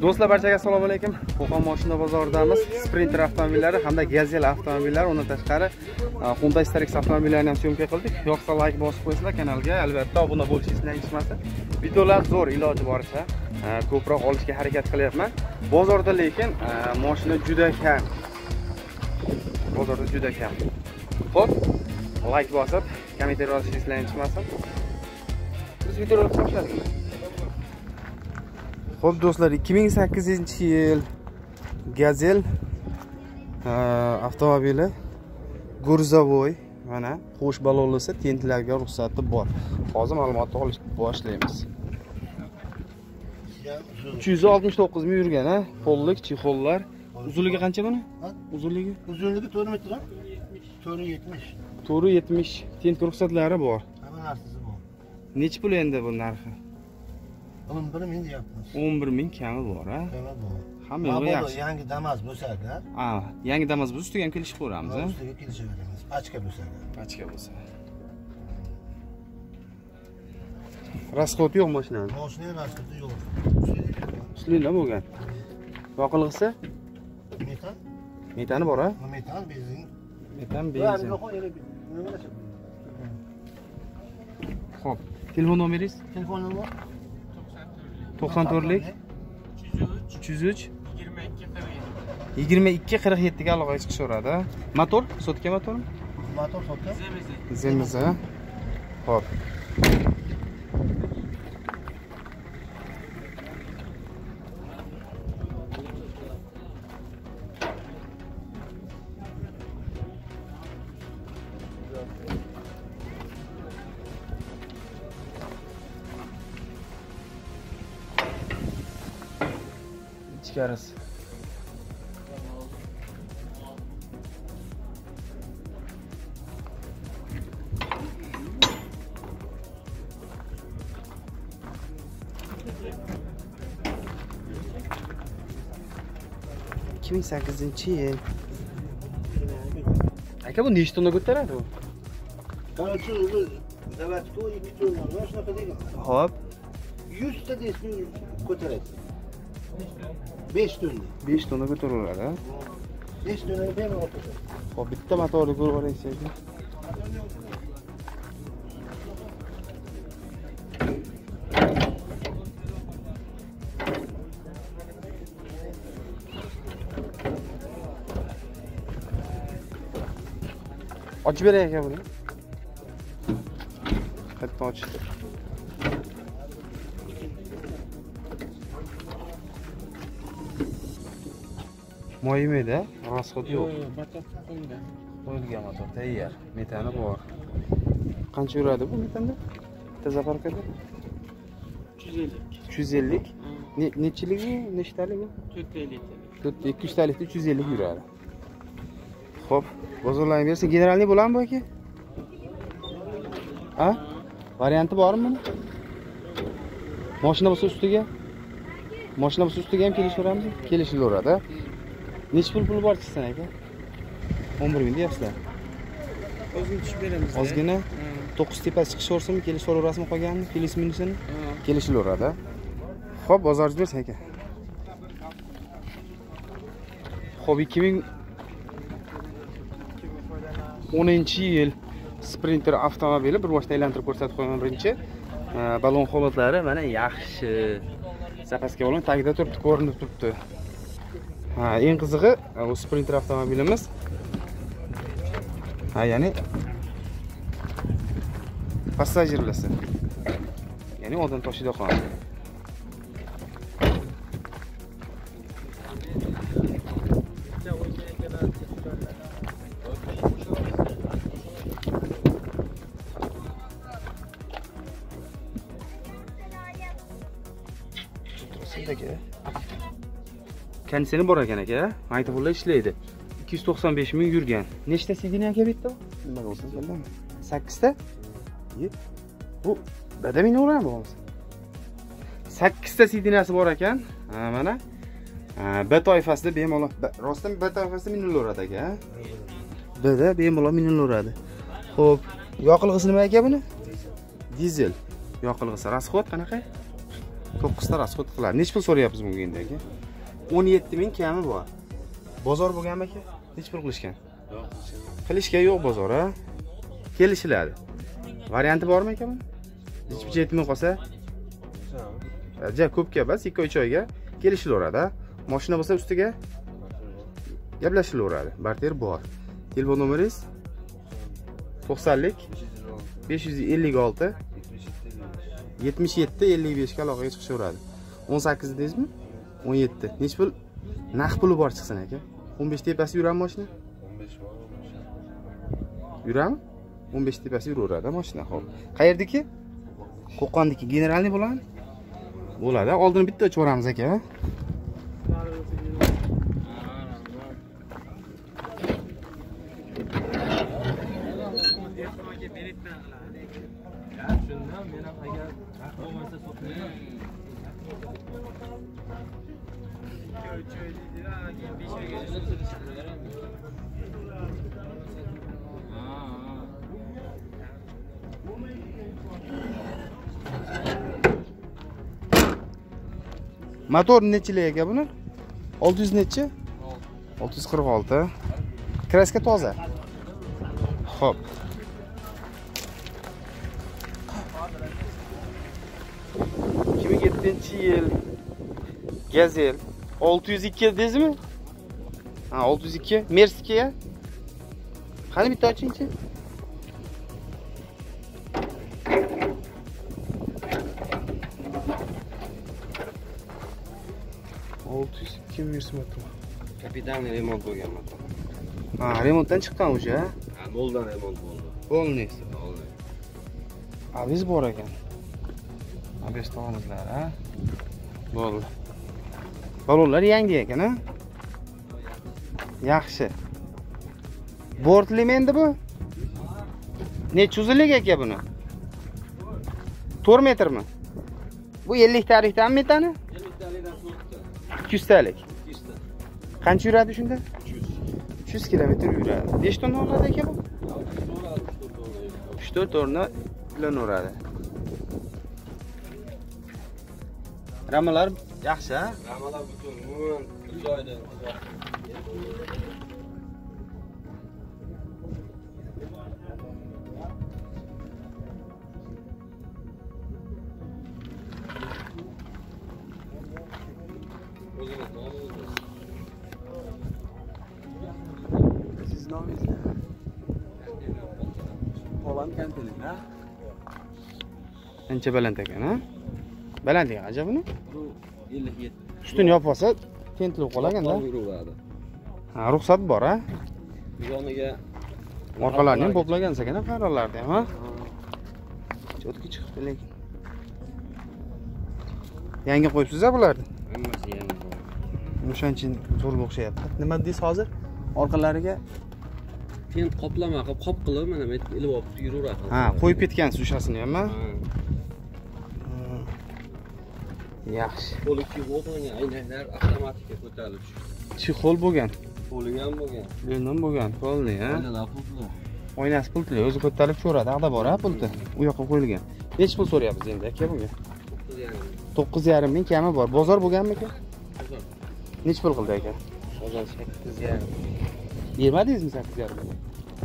Do'stlar, barchaga assalomu alaykum. Qo'qon mashina bozoridamiz. Sprinter avtomobillari hamda Gazelle avtomobillari, undan tashqari Hyundai Starex avtomobillarini ham syomka qildik. Yoqsa like bosib qo'ysizlar kanalga, albatta obuna bo'lishingizni aytishmasin. Videolar zo'r, iloji boricha ko'proq olishga harakat qilyapman. Bozorda lekin mashina juda kam. Bozorda juda kam. Xo'p, like bosib, kommentar yozishingizni aytishmasin. Biz videolarni boshladik. Xo'p do'stlar, 2008-yil Gazelle avtomobili Gurzavoy, mana qo'sh balonlisi, tentlarga ruxsati bor. Hozir ma'lumotni olishni boshlaymiz. 369 ming yurgan, ha? Qo'llik, chexollar. Uzunligi qancha buni? Uzunligi? Uzunligi 4 metr. 470. 470. Tent ruxsatlari bor. Hamma narsasi bor. Necha pul endi bu narxi? 11 ming deyapmiz. 11 ming kami bor, ha? Kami bor. Hamma yo'q yaxshi. Yangi Damas bo'lsa-da. Yangi Damas bo'lsa, ustiga ham kelishib ko'ramiz, ha? Ustiga kelishaveramiz. Pachka bo'lsa-da. Pachka bo'lsa. Rasxod yo'q mashinani. Mashina rasxodi yo'q. Uslida bo'lgan. Yoqilg'isi? Metan. Metani bor, ha? Metan, benzin. Metan, benzin. Xo'p, telefon nomeringiz? Telefon nomeri 94lik 303 22 47 ga aloqaga chiqishaveradi. Motor, sotka motormi? Motor sotka. Zemiza. Xo'p. İçkarız. ...2008-yil. Aka, bu nechta tonna ko'taradi bu? Qarchi, o'zi zavatga 2 tonna, mana shunaqa degan. Hop. 100 ta desni ko'taradi. 5 tonna. 5 tonna ko'taraveradi, ha? 5 tonna bemalol ko'taradi. Hop, bitta motorni ko'rib olaysiz. Ochib beray aka buni. Bitta och. Moyimeda, rasxod yo'q. Qo'yilgan motor tayyor. Metani bor. Qancha yuradi bu metanda? Bitta zaparkada? 350. Nechiligi, nechtaligi? 200 talikda 350 yuradi. Xo'p, bozorlarni bersa, generalniy bo'ladimi bu aka? Ha? Varianti bormi buni? Mashina bo'lsa ustiga? Mashina bo'lsa ustiga ham kelishaveramizmi? Kelishaveradi. Necha pul bor chiqsan aka? 11 ming deyapsizlar. O'zini tushib beramiz. Ozgina 9 tepasi chiqishaversinmi, kelishaverasizmi qolganini, plyus minusini? Kelishaveradi. Xo'p, bozoringiz bersa aka. Xo'p, 2010-yil Sprinter avtomobili bir boshda aylantirib ko'rsatib qo'ygan birinchi. Balon holatlari mana yaxshi. Zapaska balon tagida turibdi, ko'rinib turibdi. Eng qizig'i bu Sprinter avtomobilimiz. Ya'ni passajirlisi. Ya'ni odam toshida qoladi. Konditsioner bor ekan aka, maytapullar ishlaydi. 295 ming yurgan. Nechta sidina aka bitta bu? Nima bo'lsa bilaman. 8 ta? Bu bada minovrami bo'lsa? 8 ta sidinasi bor ekan. Mana B toifasida bemalol, rostdan B toifasida minilaveradi aka. Bda bemalol minilaveradi. Xo'p, yoqilg'isi nima aka buni? Dizel. Yoqilg'isi rasxod qanaqa? 9 ta rasxod qiladi. Nech pul so'rayapsiz bunga endi aka? 17 ming kami bor. Bozor bo'lganmi aka? Nech pul qilishgan? Yo'q. Qilishga yo'q bozor, ha? Kelishiladi. Varianti bormi aka buni? Hech bir yetmay qolsa? Ja, ko'pga emas, 2-3 oyga kelishilaveradi. Mashina bo'lsa ustiga gaplashilaveradi. Barter bor. Telefon nomeringiz 90lik 556 77 55 ga aloqaga chiqishaveradi. 18 dedingizmi? 17. Nech pul? Naqd puli bor chiqsin aka. 15 tepasi yurami mashina? 15 bor. Yurami? 15 tepasi yuraveradi mashina, xo'p. Qayerdiki? Qo'qondiki generalniy bo'ladimi? Bo'ladi. Oldini bitta ochib yuboramiz aka. Motor nechilik aka buni? 600 nechi? 646. Kraska toza. Xo'p. Yil Gazel 602 dedingizmi? Ha, 602. Merskiya. Qani bitta ochingchi? Kapitan remont bo'lgan motor. Ha, remontdan chiqqan o'sha. Ha, noldan remont bo'ldi. Bo'ldi. Bo'ldi. Aviz bor ekan. Aviz to'g'rizlar, ha? Bo'ldi. Balonlar yangi ekan, ha? Yaxshi. Bortlimi endi bu? Necha uzunlik aka buni? 4 metrmi? Bu 50 tarixdan metani? 50 talikdan 200 talik. 200 ta. Qancha yuradi shunda? 300. 300 kilometr yuradi. Necha tonna oladi aka bu? 3-4 tonna bilan uradi. Ramalar yaxshi, ha? Ramalar butun umuman joyida. Siz nomingiz ne? Olan kantining, ha? Ancha baland ekan, ha? Baland ekan, ajab buni? Bu 57. Ustini yopib olsa, tentilib qolaganda. Ha, ruxsat bor, ha? Yoniga Orqalarini ham poplagan ekan, farollarni ham, ha? Chotki chiqibdi lekin. Yangi qo'yibsiz-a bularni? hammasi yangi. O'shancha zo'r o'xshayapti. Nima deysiz hozir? Orqalariga Tent qoplama qilib, qop qilib mana bu yerga ilib olib yuraveradi. ha, qo'yib ketgansiz o'shasini ham, ha? Yaxshi. Qo'liki o'g'ilgan aynaklar avtomatika ko'tarilib tushdi. Chexol bo'lgan. Qo'li ham bo'lgan. Bundan bo'lgan, polni, ha? Aynalar pultli. Oynasi pultli, o'zi ko'tarib tushaveradi, ag'da bor, ha, pulti. U yoqqa qo'yilgan. Nech pul so'rayapsiz endi aka bunga? 9,5 ming kami bor. Bozor bo'lganmi aka? Bozor. Nech pul qildi aka? Bozor 8,5. Bermadingizmi 8,5 ming?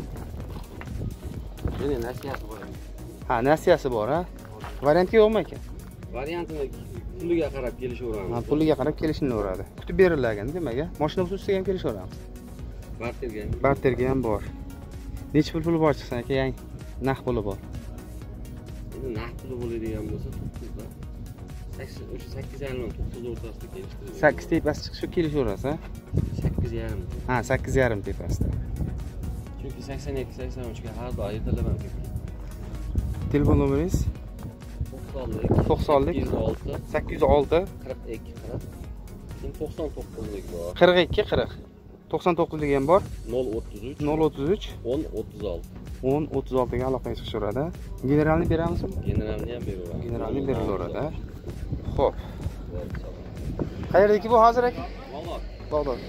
Meni nasiyasi bor. Ha, nasiyasi bor, ha? Variantga yo'qmi aka? Variantini puliga qarab kelishaveramiz. Ha, puliga qarab kelishilaveradi. Kutib berilgan, demak, mashina ustiga ham kelishaveramiz. Barterga. Barterga ham bor. Nech puli bor chiqsin aka, yangi naqd puli bor. Endi naqd puli bo'ladigan bo'lsa 9 da. 8,5 ming 9 o'rtasida kelishtiradi. 8 tepasi chiqishi kelishaverasiz, ha? 8,5. Ha, 8,5 tepasida. Chunki 82-83 ga har doim aytilaman. Telefon nomeringiz 90lik 806 806 42 40. Şimdi 99'lik bor. 42 40. 99'lik ham bor. 033 033 10 36. 10 36 ga aloqaga chiqishaveradi. Generalni beramizmi? Generalni ham beraveramiz. Generalni berilaveradi. Xo'p. Qayerdaki bu hozir aka? Bag'dod.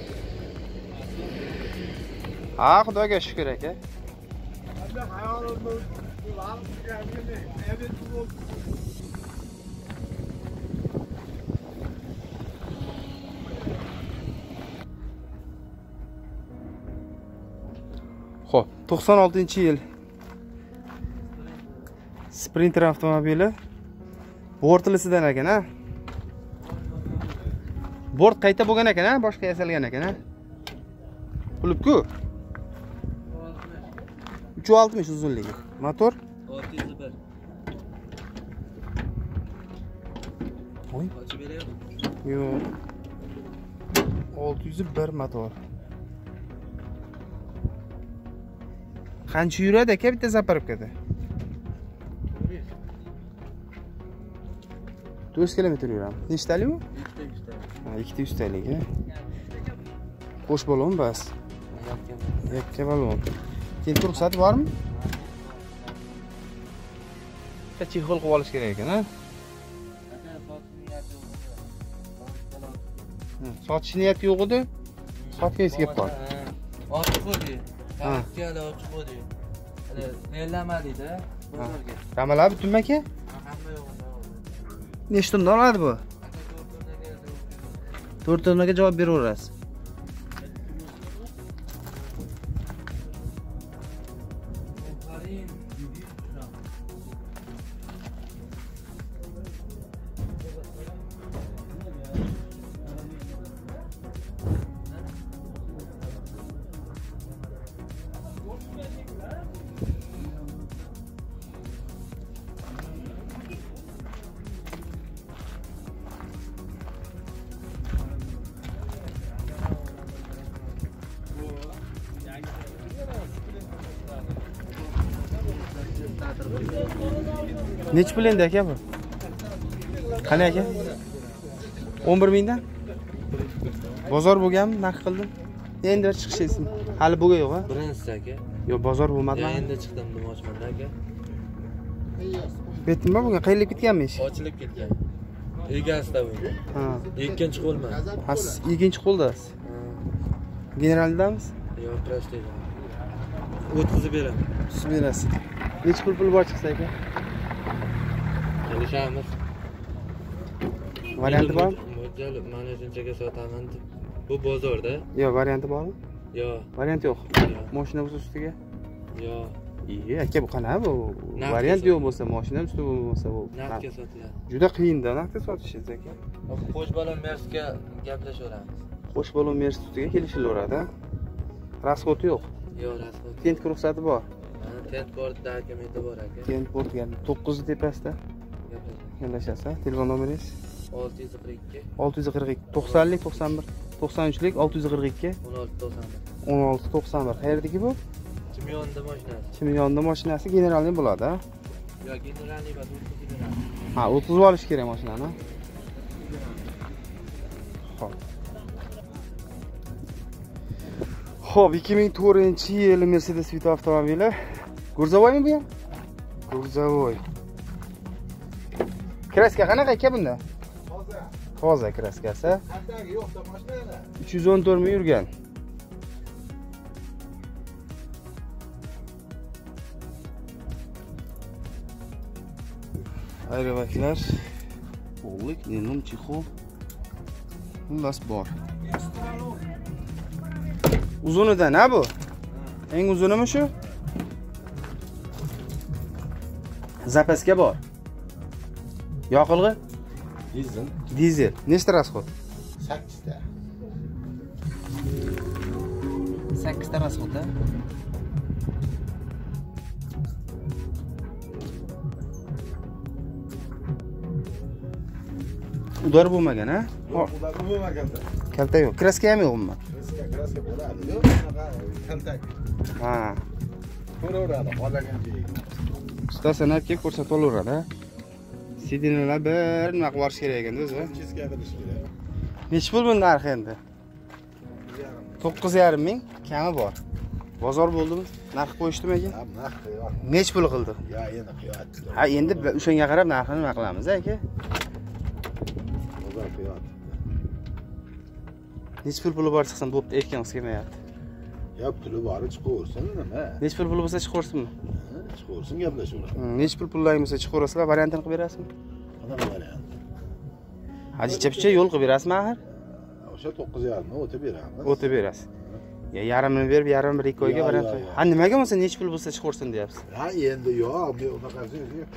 Ha, Xudoga shukr aka. Xo'p, 96-yil. Sprinter avtomobili. Bortlisidan ekan, ha? Bort qayta bo'lgan ekan, ha? Boshqa yasalgan ekan, ha? Qulib-ku. 360 uzunligi. Motor 601. Oy. Ochib beraymi? Yo'q. 601 motor. Qancha yuradi aka bitta zapravkada? 4 kilometr yuradi. Nechtalik u? 200 talik. Qo'sh balon bas. Yakka balon. Keyin ruxsat bormi? Bitta chexol qilib olish kerak ekan, ha? Sotish niyati yo'q edi. Sotgangiz kelib qoldi. Ochib qo'ydi. Ha. Ikkala ochib qo'ydi. Hali nellamadida bozorga. Ramalar butunmi aka? Hamma yo'q. Nechta tunda oladi bu? 4 tonnaga javob beraverasiz. Nech pul endi aka bu? Qani aka? 11 mingdan? Bozor bo'lganmi? Narx qildim. Endi bir chiqishsin. Hali bo'lgan yo'q, ha? Birinchisi aka. Yo'q, bozor bo'lmadi. Endi chiqdim demoqchiman aka. Betdimmi bunga? Qayerlik bitganmi ish? Ochilib ketgan. Egasida bu. Ha. Ikkinchi qo'lman. Ha, siz ikkinchi qo'ldasiz. Generaldamiz? Yo'q, prostoyda. O'tkazib beraman. Siz berasiz. Nech pul bor chiqsa aka? Kelishamiz. Varianti bormi? Mo'ljal mana shunchaga sotaman deb. Bu bozorda. Yo'q, varianti bormi? Yo'q. Variant yo'q. Yo'q. Mashina bo'lsa ustiga. Yo'q. Iye, aka bu qana bu? Narxga Variant sot- yo'q bo'lsa, mashina usti bo'lmasa bu. Narxga sotiladi. Juda qiyin-da, narxga sotishingiz aka. Qo'sh balon Mersga gaplashaveramiz. Qo'sh balon Mers ustiga kelishilaveradi. Rasxoti yo'q. Yo'q, rasxot. Tent ruxsati bor. Tent bor, dokumenti bor aka. Tent borgan 9 tepasida Gaplashamiz. yondashasiz. Telefon nomeringiz 642 642 90lik 91 93lik 642 1691. 1691. Qayerdagi bu? Chimyonda mashinasi. Chimyonda mashinasi generalniy bo'ladi, ha? Yo'q, generalniy bas 30 beradi. Ha, 30 olish kerak mashinani. Xo'p. Xo'p, 2004-yil Mercedes Vito avtomobili. Gurzovoymi bu ham? Gurzovoy. Kraska qanaqa aka bunda? Toza kraskasi. Qanday yo'qsa mashina 314 ming yurgan. Ayrobaklar. O'g'lik, nenom, chexol. Xullas bor. Uzunidan, ha bu? Eng uzunimi shu? Zapaska bor. Yoqilg'i? dizel Dizel. Nechta rasxod? 8 ta. 8 ta rasxod, ha? Udar bo'lmagan, ha? Ular bo'lmaganda. Kalta yo'q. Kraska ham yo'qmi? Kraska bo'ladi. Yo'q, bunaqa kaltak. Ha. Ko'raveradi, xohlagancha. Usta sanab kelib ko'rsatib olaveradi, ha? Sidinalar bir nima qilib borish kerak ekan o'zi. Cheska berish kerak. Nech pul buni narxi endi? 9,5 ming kami bor. Bozor bo'ldimi? Narx qo'yishdimi aka? Ha, narx yo'q. Nech pul qildi? Ya, endi qiyoat. Ha, endi o'shanga qarab narxini nima qilamiz, aka? Bozor qiyoat. Nech puli bor chiqsin, bo'pti, aytganimiz kelmayapti. Ya, puli bor, chiqaversin nima? Nech puli bo'lsa chiqaversinmi? Chiqaversin, gaplashaveramiz. Nech pullang bo'lsa chiqaverasizlar, variantini qilib berasizmi? Qanaqa variant? Hajcha-picha yo'l qilib berasizmi axir? O'sha 9,5 ni o'tib beramiz. O'tib berasiz. Ya yarımini berib, yarim 1-2 oyga Yo, baran yo, qo'y. yo. Ha nimaga bo'lsa necha pul bo'lsa chiqarsin deyapsiz. Ha endi yo'q, men unaqasi yo'q.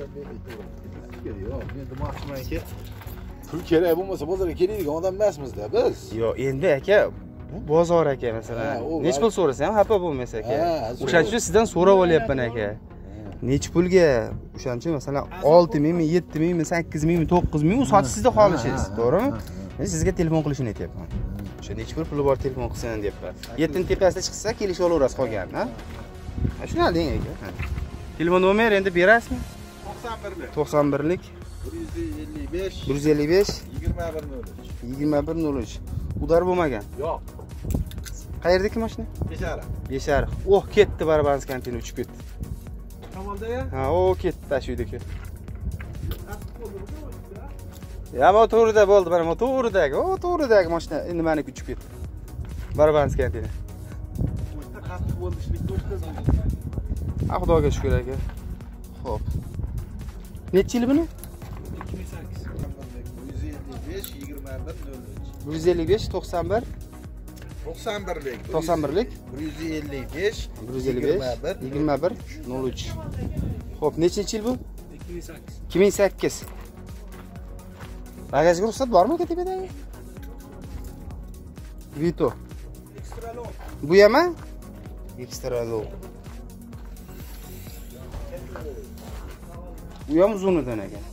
Yo'q, men demoqchimanki, pul kerak bo'lmasa bozorga keladigan odam emasmiz-da biz. Yo'q, endi aka, bu bozor aka masalan. Ha, u Necha pul so'rasa ham xafa bo'lmaysiz aka. Ha, O'shaning uchun sizdan so'rab olyapman aka. Necha pulga? O'shaning uchun masalan 6000mi, 7000mi, 8000mi, 9000mi u sotish sizda xolishingiz, to'g'rimi? Men sizga telefon qilishni aytyapman. O'sha necha puli bor telefon qilsin deyapman. 7 tepasida chiqsa kelishib olaverasiz qolganini, ha? Ha, shuni deng aka. Telefon nomer endi berasizmi? 91lik. 91lik 155 155 2103. 2103. Udar bo'lmagan. Yo'q. Qayerdaki mashina? Bechara. Beshariq. Oh, ketdi Barabansk kantini uchib ketdi. Kamolda-ya? Ha, o ketdi tashuydiki. Ya, motorida bo'ldi, mana motoridagi, o to'g'ridagi mashina endi meniki uchib ketdi. Barabansk kantini. O'shda qattiq bo'ldi, ishlik ko'rsatdi. Ha, Xudoga shukr aka. Xo'p. Necha yil buni? 2008. 155 2103. 155 91 91lik. 91lik 155 155 21 03. Xo'p, nechinchi yil bu? 2008. 2008. Bagajga ruxsat bormi aka tepadagi? Vito. Bu yama? Ekstralo. Bu ham uzunidan ekan.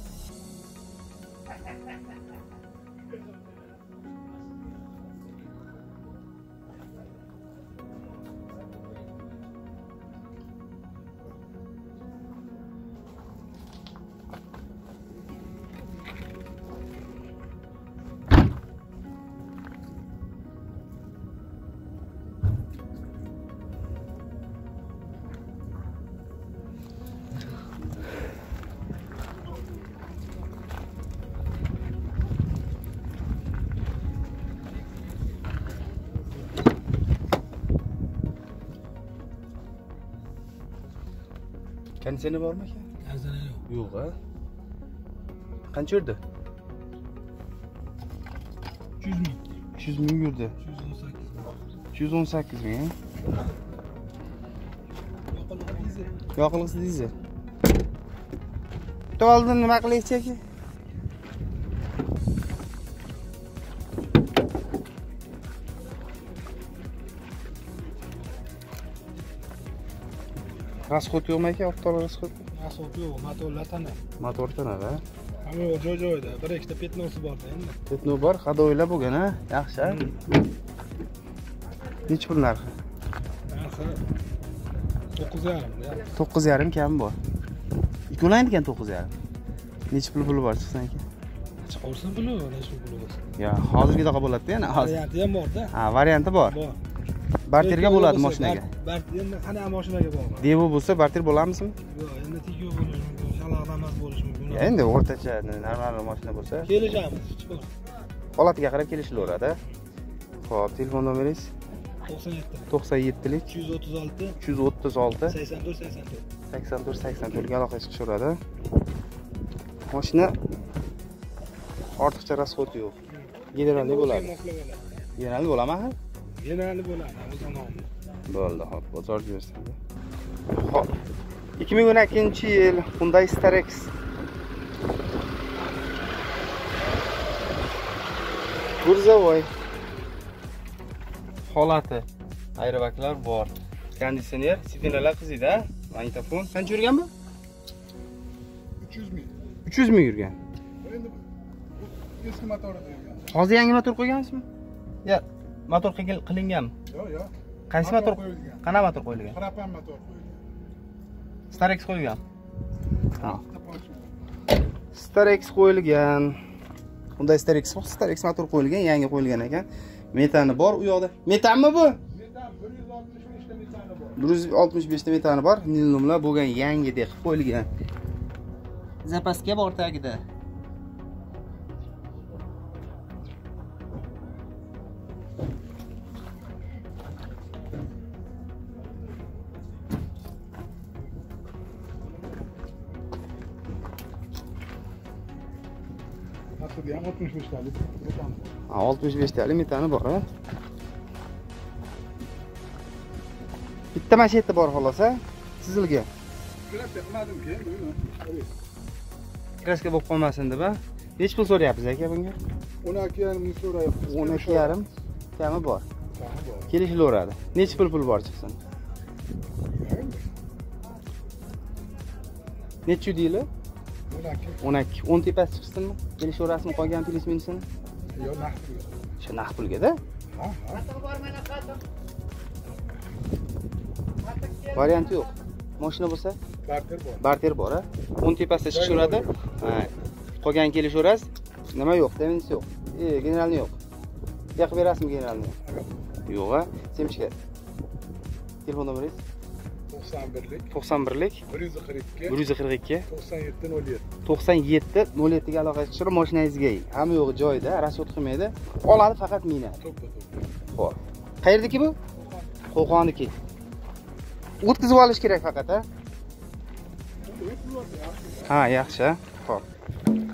Konditsioner bormi aka? Konditsioner yo'q. Yo'q, ha. Qancha yurdi? 300 ming. 300 ming yurdi. 218 ming. 218 ming. Yoqilg'i dizel. Yoqilg'isi dizel. Bitta oldin nima qilaychi aka? Rasxod yo'qmi aka? Avtolog rasxod. Asfalt yo'q, motorlar tana. Motor tanada. Hamma joy-joyda, bir ikkita petnosi bor-da endi. Ketno bor, hadoylar bo'lgan ha. Yaxshi. Necha pul narxi? Narxi 9,5 da. 9,5 kam bor. Ikko'laydi ekan 9,5. Necha pul bor chiqsan aka? Chiqarsin puli, necha puli bo'lsin. Ya, hozirgidaqa bo'ladi-da yana. Varianti ham bor-da. Ha, varianti bor. Bor. Barterga bo'ladi mashinaga. Endi qanaqa mashinaga bog'liq? Devo bo'lsa barter bo'lamizmi? Yo'q, endi tikuv bo'lishi mumkin, shalag'lamas bo'lishi mumkin. Ya endi o'rtacha normal mashina bo'lsa, Kelishamiz, chiqar. holatiga qarab kelishilaveradi. Xo'p, telefon nomeringiz 97 97lik 336 336 84 84 ga aloqaga chiqishaveradi. Mashina ortiqcha rasxod yo'q. Generalniy bo'ladi. Generalniy bo'ladimi? Generalniy bo'ladi, o'zi nomi. Bo'ldi, hop, bozor jo'rasiga. Hop. 2012-yil Hyundai Starex. Kurzavoy. Holati. Ayrobaklar bor. Konditsioner, signallar qiziydi-a? Magnitofon. Qancha yurgan bu? 300 ming. 300 ming yurgan. Endi eski motorida yurgan. Hozir yangi motor qo'ygansizmi? Ya, motor qilinganmi? Yo'q. Qaysi motor? Qanaqa motor qo'yilgan? Propan motor qo'yilgan. Starex qo'yilgan. Ha. Starex qo'yilgan. Hyundai Starex bor, Starex motor qo'yilgan, yangi qo'yilgan ekan. Metani bor u yoqda. Metanmi bu? Metan 165 ta metani bor. 165 ta metani bor. Nilnomlar bo'lgan, yangidek qilib qo'yilgan. Zapaska bor tagida. Aslida ham 65 talik metan bor. 65 talik metani bor, ha. Bitta mashina bor xolos, ha? Sizilgan. Kraska qilmadim-ki, buni. Kraska bo'lib qolmasin deb, ha? Nech pul so'rayapsiz aka bunga? 12,5 ming so'rayapmiz. 12,5 kami bor. Kelishilaveradi. Nech pul bor chiqsin? Necha deyli? 12. 10 tepasi chiqsinmi? Kelishaverasizmi qolgan plyus-minusini? Yo'q, naqd pul. Shu naqd pulga-da. Ha. Variant yo'q. Mashina bo'lsa, Barter bor. barter bor, ha? 10 tepasida chiqishaveradi. Ha. Qolgan kelishaverasiz. Nima yo'q, demingiz yo'q. Generalni yo'q. Yo'q berasizmi generalni? Yo'q, ha? Semchka. Telefon nomeringiz? 91lik 91lik 142 142 9707. 97 ga aloqa chiqirib mashinangizga. Hamma yo'g'i joyida, rasxod qilmaydi. Oladi faqat mina. Xo'p. Qayerdaki bu? Qo'qonniki. O'tkazib olish kerak faqat, ha? Ha, yaxshi. Xo'p.